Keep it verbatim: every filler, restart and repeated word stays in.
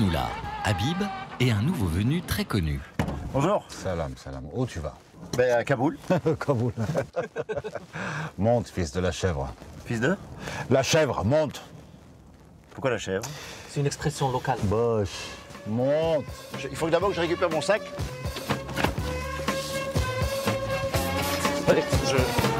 nous là, Habib et un nouveau venu très connu. Bonjour. Salam, salam. Où tu vas? Ben, à Kaboul. Kaboul. Monte, fils de la chèvre. Fils de? La chèvre, monte. Pourquoi la chèvre? C'est une expression locale. Boche. Monte. Je- Il faut d'abord que je récupère mon sac. Allez, je...